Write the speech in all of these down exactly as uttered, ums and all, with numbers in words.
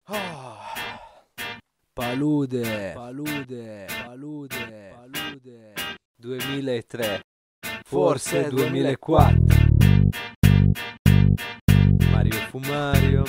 Oh. Palude, palude, palude, palude. duemilatré, forse duemilaquattro. Mario fu Mario.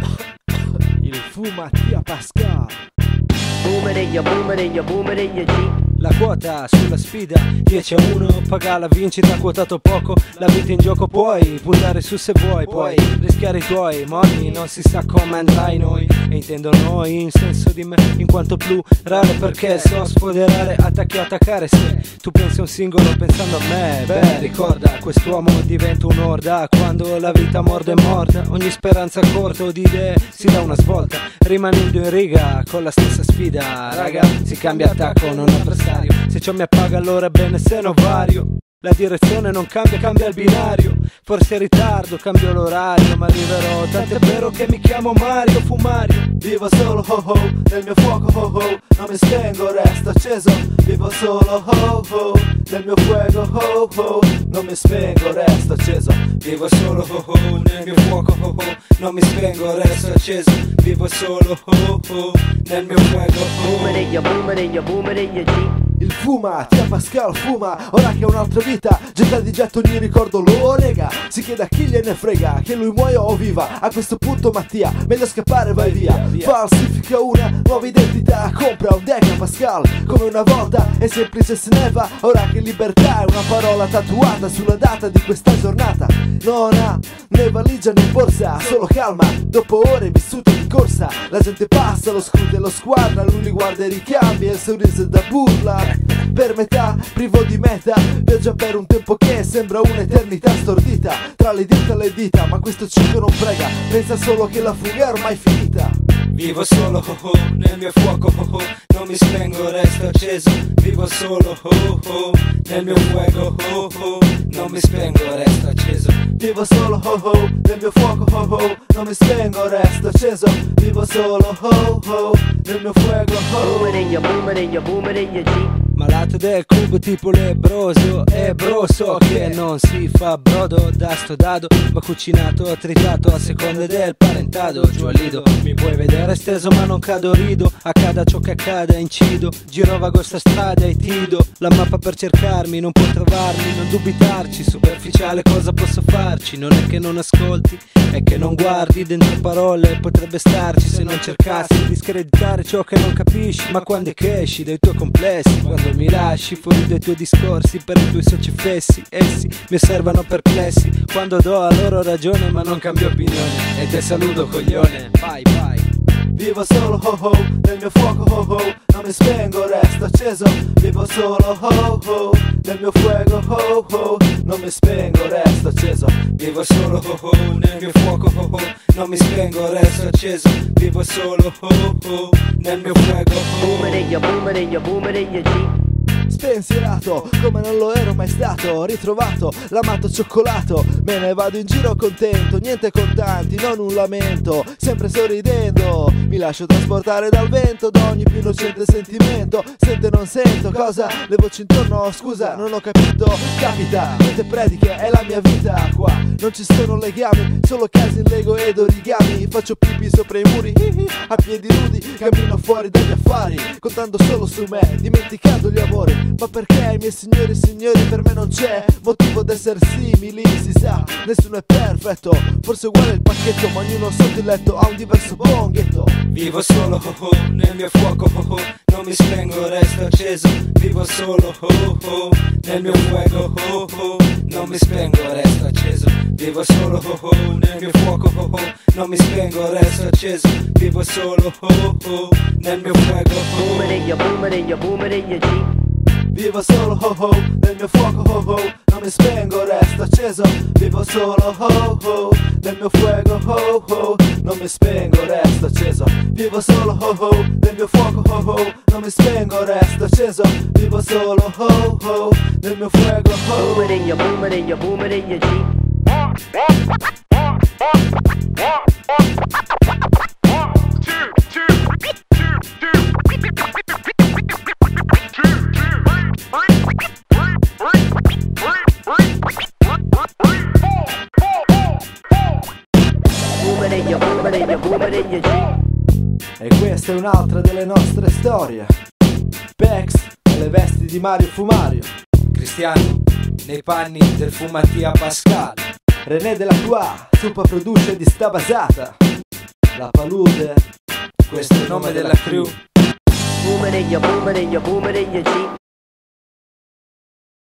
Il fu Mattia Pascal. Boomeriglia, boomeriglia, boomeriglia G. La quota sulla sfida dieci a uno, paga la vincita, quotato poco. La vita in gioco puoi puntare su se vuoi, puoi rischiare i tuoi moni, non si sa come andrai noi. E intendo noi in senso di me, in quanto plurale, perché so sfoderare, attacchi e attaccare. Se tu pensi a un singolo pensando a me, beh ricorda, quest'uomo diventa un'orda. Quando la vita morde e morda, ogni speranza a corto di idee si dà una svolta, rimanendo in riga con la stessa sfida. Raga, si cambia attacco, non avversario. Se ciò mi appaga allora è bene, se no vario. La direzione non cambia, cambia il binario. Forse in ritardo, cambio l'orario, ma arriverò, tant'è vero che mi chiamo Mario, fu Mario. Vivo solo ho ho, nel mio fuoco ho ho, non mi spengo, resto acceso. Vivo solo ho ho, nel mio fuoco ho ho, non mi spengo, resto acceso. Vivo solo ho ho, nel mio fuoco ho ho, non mi spengo, resto acceso. Vivo solo ho ho, nel mio fuoco ho ho. Boomeriglia, boomeriglia, boomeriglia G. Il fuma, Tia Pascal fuma, ora che ha un'altra vita, getta di getto ogni ricordo lo nega. Si chiede a chi gliene frega, che lui muoia o viva. A questo punto Mattia, meglio scappare, vai via, via. Falsifica una nuova identità, compra un Deca Pascal, come una volta, è semplice se ne va. Ora che libertà è una parola tatuata sulla data di questa giornata. Non ha né valigia né borsa, solo calma, dopo ore vissute di corsa. La gente passa, lo scruta e lo sguarda, lui li guarda e ricambia, il sorriso è da burla. Per metà, privo di meta, viaggia per un tempo che sembra un'eternità stordita. Tra le dita e le dita, ma questo ciclo non prega, pensa solo che la fuga è ormai finita. Vivo solo oh oh, nel mio fuoco oh oh, non mi spengo, resto acceso. Vivo solo oh oh, nel mio fuoco oh oh, non mi spengo, resto acceso. Vivo solo oh oh, nel mio fuoco oh oh, non mi spengo, resto acceso. Vivo solo oh oh, nel mio fuoco oh oh. Boomeriglia, boomeriglia, boomeriglia G. Malato del cubo tipo lebroso, e bro so che non si fa brodo da sto dado, ma cucinato, tritato a seconda del parentado. Giù al lido, mi puoi vedere steso ma non cado, rido, accada ciò che accada, incido, giro vago sta strada e tido. La mappa per cercarmi, non puoi trovarmi, non dubitarci, superficiale cosa posso farci. Non è che non ascolti, è che non guardi, dentro parole potrebbe starci se non cercassi di discreditare ciò che non capisci. Ma quando è che esci dai tuoi complessi, quando mi lasci fuori dai tuoi discorsi per i tuoi soci fessi, essi mi osservano perplessi quando do a loro ragione ma non cambio opinione. E te saluto coglione, vai vai. Vivo solo oh oh, nel mio fuoco oh oh, non mi spengo, resto acceso. Vivo solo oh oh, nel mio fuoco oh oh, non mi spengo, resto acceso. Vivo solo oh oh, nel mio fuoco oh oh, non mi spengo, resto acceso. Vivo solo oh oh, nel mio fuoco oh oh. Boomeriglia, boomeriglia, boomeriglia G. Spensierato, come non lo ero mai stato, ritrovato, l'amato cioccolato. Me ne vado in giro contento, niente contanti, non un lamento, sempre sorridendo. Mi lascio trasportare dal vento, da ogni più innocente sentimento. Sente non sento, cosa? Le voci intorno, scusa, non ho capito. Capita, niente prediche, è la mia vita qua. Non ci sono legami, solo casi in lego ed origami. Faccio pipì sopra i muri, a piedi nudi, cammino fuori dagli affari, contando solo su me, dimenticando gli amori. Ma perché i miei signori e signori per me non c'è motivo d'essere simili, si sa, nessuno è perfetto. Forse uguale il pacchetto, ma ognuno sotto il letto ha un diverso bonghetto. Vivo solo oh oh, nel mio fuoco oh oh, non mi spengo, resto acceso. Vivo solo oh oh, nel mio fuoco oh oh, non mi spengo, resto acceso. Vivo solo oh oh, nel mio fuoco oh oh, non mi spengo, resto acceso. Vivo solo oh oh, nel mio fuoco oh oh. Boomeriglia, boomeriglia, boomeriglia G. Vivo solo oh oh, nel mio fuoco oh oh, non mi spengo, resto acceso. Vivo solo oh oh, nel mio fuoco oh oh, non mi spengo, resto acceso. Vivo solo oh oh, nel mio fuoco oh oh, non mi spengo, resto acceso. Vivo solo oh oh, nel mio fuoco oh oh. Boomeriglia, boomeriglia, boomeriglia G. Boomeriglia, boomeriglia, boomeriglia G. E questa è un'altra delle nostre storie. Pex nelle vesti di Mario Fumario, Cristiano nei panni del fumatia Pascal, René della Qua, Supa produce di sta basata. La palude, questo è il nome della crew. Boomerang, boomerang, boomerang, G.